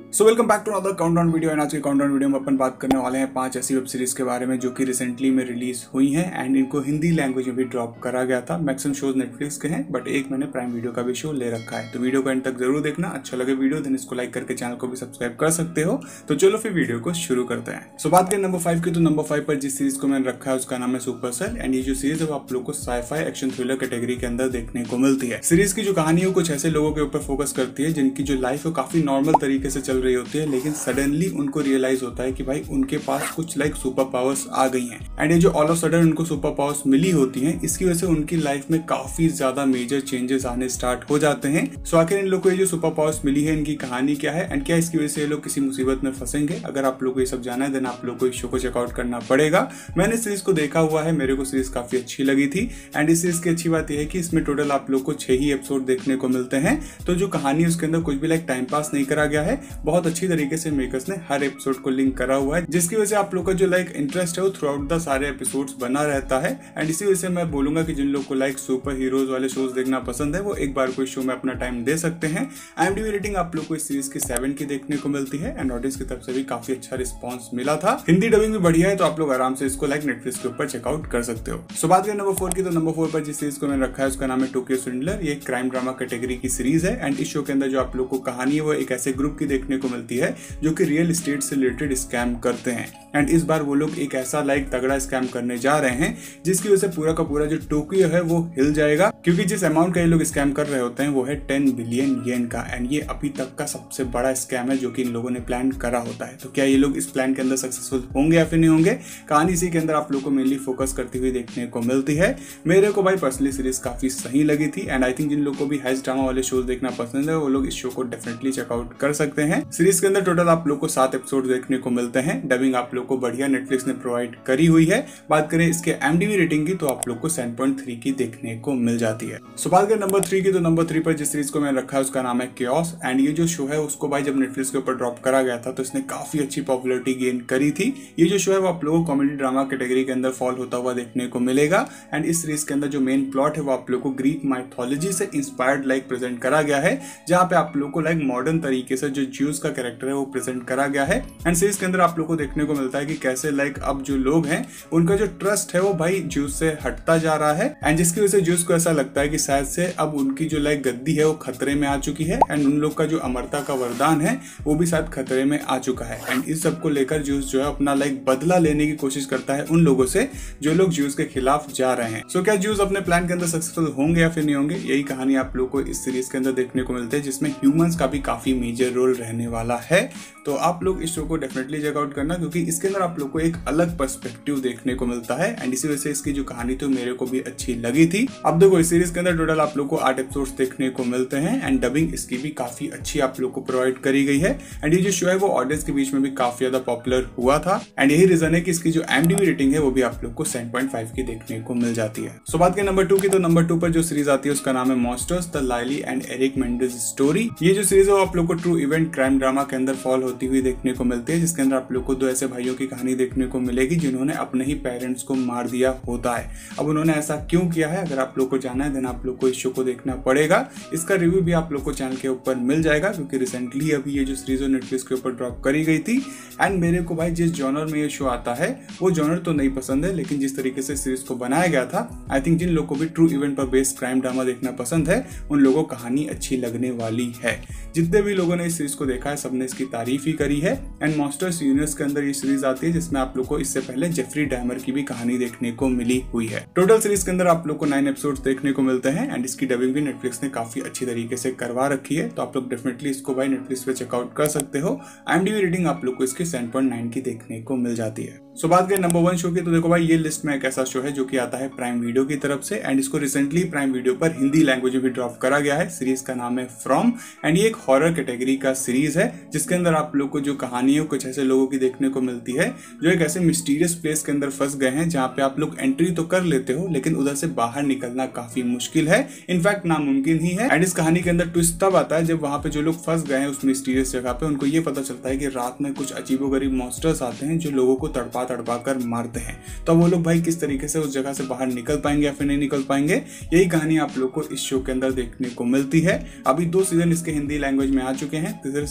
So welcome back to another countdown video. And आज के countdown video में अपन बात करने वाले हैं 5 ऐसी वेब सीरीज के बारे में जो कि रिसेंटली में रिलीज हुई हैं एंड इनको हिंदी लैंग्वेज में भी ड्रॉप करा गया था। मैक्सिमम शोज नेटफ्लिक्स के हैं बट एक मैंने प्राइम वीडियो का भी शो ले रखा है, तो वीडियो को एंड तक जरूर देखना। अच्छा लगे वीडियो देन इसको लाइक करके चैनल को भी सब्सक्राइब कर सकते हो। तो चलो फिर वीडियो को शुरू करते हैं। सो बात करें नंबर 5 की, तो नंबर 5 पर जिस सीरीज को मैंने रखा है उसका नाम है सुपरसेल। एंड ये जो सीरीज है वो आप लोग को साइफाई एक्शन थ्रिलर कैटेगरी के अंदर देखने को मिलती है। सीरीज की जो कहानी है कुछ ऐसे लोगों के ऊपर फोकस करती है जिनकी जो लाइफ है काफी नॉर्मल तरीके से चल रही होती है, लेकिन सडनली उनको रियलाइज होता है कि भाई उनके पास कुछ लाइक सुपर पावर्स आ गई हैं। एंड ये जो ऑल ऑफ सडन उनको सुपर पावर्स मिली होती हैं, इसकी वजह से उनकी लाइफ में काफी ज्यादा मेजर चेंजेस आने स्टार्ट हो जाते हैं। सो आखिर इन लोग को ये जो सुपर पावर्स मिली है इनकी कहानी क्या है एंड क्या इसकी वजह से ये लोग किसी मुसीबत में फंसेंगे। अगर आप लोग को ये सब जाना है देन आप लोग को इस शो को चेकआउट करना पड़ेगा। मैंने सीरीज को देखा हुआ है, मेरे को सीरीज काफी अच्छी लगी थी। एंड इस सीरीज की अच्छी बात यह है कि इसमें टोटल आप लोग को 6 ही एपिसोड देखने को मिलते हैं। तो जो कहानी है उसके अंदर कुछ भी लाइक टाइम पास नहीं करा गया है, बहुत अच्छी तरीके से मेकर्स ने हर एपिसोड को लिंक करा हुआ है, जिसकी वजह से आप लोग का जो लाइक इंटरेस्ट है वो थ्रू आउट द सारे एपिसोड्स बना रहता है। एंड इसी वजह से मैं बोलूंगा कि जिन लोग को लाइक सुपर हीरोज वाले शोज देखना पसंद है वो एक बार कोई शो में अपना टाइम दे सकते हैं। IMDb रेटिंग आप लोग को इस सीरीज की 7 की देखने को मिलती है एंड ऑडियंस की तरफ से भी काफी अच्छा रिस्पॉन्स मिला था। हिंदी डबिंग भी बढ़िया है, तो आप लोग आराम से इसको लाइक नेटफ्लिक्स के ऊपर चेकआउट कर सकते हो। सो बात करें नंबर 4 की, तो नंबर 4 पर जिस सीरीज को मैंने रखा है उसका नाम है टोक्यो स्विंडलर। ये क्राइम ड्रामा कैटेगरी की सीरीज है एंड इस शो के अंदर जो आप लोग को कहानी है वो एक ऐसे ग्रुप की देखने को मिलती है जो कि रियल एस्टेट से रिलेटेड स्कैम करते हैं। एंड इस बार वो लोग एक ऐसा लाइक तगड़ा स्कैम करने जा रहे हैं जिसकी वजह से पूरा का पूरा जो टोक्यो है वो हिल जाएगा, क्योंकि जिस अमाउंट का ये लोग स्कैम कर रहे होते हैं वो है 10 बिलियन येन का। एंड ये अभी तक का सबसे बड़ा स्कैम है जो कि इन लोगों ने प्लान करा होता है। तो क्या ये लोग इस प्लान के अंदर सक्सेसफुल होंगे या फिर नहीं होंगे, कहानी इसी के अंदर आप लोग को मेनली फोकस करती हुई देखने को मिलती है। मेरे को भाई पर्सनली सीरीज काफी सही लगी थी एंड आई थिंक जिन लोग को भी हेज ड्रामा वाले शोज देखना पसंद है वो लोग इस शो को डेफिनेटली चेकआउट कर सकते हैं। सीरीज के अंदर टोटल आप लोग को 7 एपिसोड देखने को मिलते हैं। डबिंग आप लोग को बढ़िया नेटफ्लिक्स ने प्रोवाइड करी हुई है। बात करें इसके IMDb रेटिंग की तो आप लोग को 7.3 की देखने को मिल जाती है। सो बात करें नंबर 3 की, तो नंबर 3 पर जिस सीरीज को मैंने रखा है उसका नाम है केओस। एंड ये जो शो है उसको भाई जब नेटफ्लिक्स के ऊपर ड्रॉप करा गया था तो इसने काफी अच्छी पॉपुलैरिटी गेन करी थी। ये जो शो है वो आप लोगों को कॉमेडी ड्रामा कैटेगरी के अंदर फॉल होता हुआ देखने को मिलेगा। एंड इस सीरीज के अंदर जो मेन प्लॉट है वो आप लोग को ग्रीक माइथोलॉजी से इंस्पायर्ड लाइक प्रेजेंट करा गया है, जहाँ पे आप लोग को लाइक मॉडर्न तरीके से जो ज्यूज का कैरेक्टर है वो प्रेजेंट करा गया है। एंड सीरीज के अंदर आप लोग को देखने को मिलता है कि कैसे लाइक अब जो लोग हैं उनका जो ट्रस्ट है वो भाई ज्यूज से हटता जा रहा है। एंड जिसकी वजह से ज्यूज को ऐसा लगता है कि शायद से अब उनकी जो लाइक गद्दी है वो खतरे में आ चुकी है एंड उन लोग का जो अमरता का वरदान है वो भी शायद खतरे में आ चुका है। एंड इस सब को लेकर ज्यूज जो है अपना लाइक बदला लेने की कोशिश करता है उन लोगों से जो लोग ज्यूज के खिलाफ जा रहे हैं। सो क्या ज्यूज अपने प्लान के अंदर सक्सेसफुल होंगे या फिर नहीं होंगे, यही कहानी आप लोग को इस सीरीज के अंदर देखने को मिलती है, जिसमें ह्यूमंस का भी काफी मेजर रोल रहने वाला है। तो आप लोग इस शो को डेफिनेटली चेकआउट करना, क्योंकि इसके अंदर आप लोग को एक अलग पर्सपेक्टिव देखने को मिलता है एंड इसी वजह से इसकी जो कहानी तो मेरे को भी अच्छी लगी थी। अब देखो इस सीरीज के अंदर टोटल आप लोग को 8 एपिसोड्स देखने को मिलते हैं एंड डबिंग इसकी भी काफी अच्छी आप लोग को प्रोवाइड करी गई है। एंड ये जो शो है वो ऑडियंस के बीच में भी काफी ज्यादा पॉपुलर हुआ था एंड यही रीजन है कि इसकी जो IMDb रेटिंग है वो भी आप लोग को 7.5 की देखने को मिल जाती है। सो बात करें नंबर 2 की, तो नंबर 2 पर जो सीरीज आती है उसका नाम है monsters the Lyle and Erik Menendez story. ये जो सीरीज है वो आप लोग को ट्रू इवेंट क्राइम ड्रामा के अंदर फॉल होती हुई देखने को मिलती है, जिसके अंदर आप लोग को 2 ऐसे भाइयों की कहानी देखने को मिलेगी जिन्होंने अपने ही पेरेंट्स को मार दिया होता है। अब उन्होंने ऐसा क्यों किया है, अगर आप लोग को जानना है देन आप लोग को इस शो को देखना पड़ेगा। इसका रिव्यू भी आप लोग को चैनल के ऊपर मिल जाएगा, क्योंकि रिसेंटली अभी ये जो सीरीज नेटफ्लिक्स के ऊपर ड्रॉप करी गई थी। एंड मेरे को भाई जिस जॉनर में ये शो आता है वो जॉनर तो नहीं पसंद है, लेकिन जिस तरीके से सीरीज को बनाया गया था आई थिंक जिन लोगों को भी ट्रू इवेंट पर बेस्ड क्राइम ड्रामा देखना पसंद है उन लोगों को कहानी अच्छी लगने वाली है। जितने भी लोगों ने इस सीरीज को देखा है सबने इसकी तारीफ ही करी है। एंड मॉन्स्टर्स यूनिवर्स के अंदर ये सीरीज आती है जिसमें आप लोग को इससे पहले जेफरी डैमर की भी कहानी देखने को मिली हुई है। टोटल सीरीज के अंदर आप लोग को 9 एपिसोड्स देखने को मिलते हैं एंड इसकी डबिंग भी नेटफ्लिक्स ने काफी अच्छी तरीके से करवा रखी है, तो आप लोग डेफिनेटली इसको भाई नेटफ्लिक्स पे चेकआउट कर सकते हो। IMDb रेटिंग आप लोग को इसकी 7.9 की देखने को मिल जाती है। सो बात करें नंबर 1 शो की, तो देखो भाई ये लिस्ट में एक ऐसा शो है जो कि आता है प्राइम वीडियो की तरफ से एंड इसको रिसेंटली प्राइम वीडियो पर हिंदी लैंग्वेज में भी ड्रॉप करा गया है। सीरीज का नाम है फ्रॉम एंड ये एक हॉरर कैटेगरी का सीरीज है, जिसके अंदर आप लोग को जो कहानी है कुछ ऐसे लोगों की देखने को मिलती है जो एक ऐसे मिस्टीरियस प्लेस के अंदर फंस गए हैं जहाँ पे आप लोग एंट्री तो कर लेते हो लेकिन उधर से बाहर निकलना काफी मुश्किल है, इनफैक्ट नामुमकिन ही है। एंड इस कहानी के अंदर ट्विस्ट तब आता है जब वहां पे जो लोग फंस गए हैं उस मिस्टीरियस जगह पे उनको ये पता चलता है कि रात में कुछ अजीबोगरीब मॉन्स्टर्स आते हैं जो लोगों को तड़पा तड़पा कर मारते हैं। तो वो लोग भाई किस तरीके से उस जगह से बाहर निकल पाएंगे या फिर नहीं निकल पाएंगे, यही कहानी आप लोग को इस शो के अंदर देखने को मिलती है। अभी 2 सीजन इसके हिंदी लैंग्वेज में आ चुके हैं, तीसरे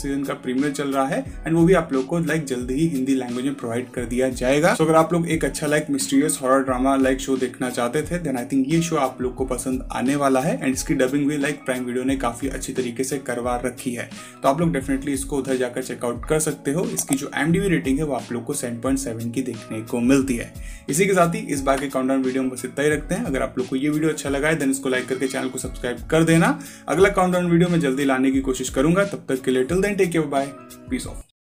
सीजन का प्रीमियर चल रहा है एंड वो भी आप लोग को लाइक जल्दी ही हिंदी लैंग्वेज में प्रोवाइड कर दिया जाएगा। तो अगर आप लोग एक अच्छा like mysterious horror drama like show देखना चाहते थे देन आई थिंक ये शो आप लोग को पसंद आने वाला है एंड इसकी डबिंग भी लाइक प्राइम वीडियो ने काफी अच्छी तरीके से करवा रखी है। तो आप लोग डेफिनेटली इसको उधर जाकर चेकआउट कर सकते हो। इसकी जो IMDb रेटिंग है वो आप लोग को 7.7 की देखने को मिलती है। इसी के साथ ही इस बार के काउंटडाउन वीडियो में बस इतना ही रखते हैं। अगर आप लोग को ये वीडियो अच्छा लगा है देन इसको लाइक करके चैनल को सब्सक्राइब कर देना। अगला काउंटडाउन वीडियो में जल्दी लाने की कोशिश करूंगा। तब तक के लिए till then take care, bye, peace of.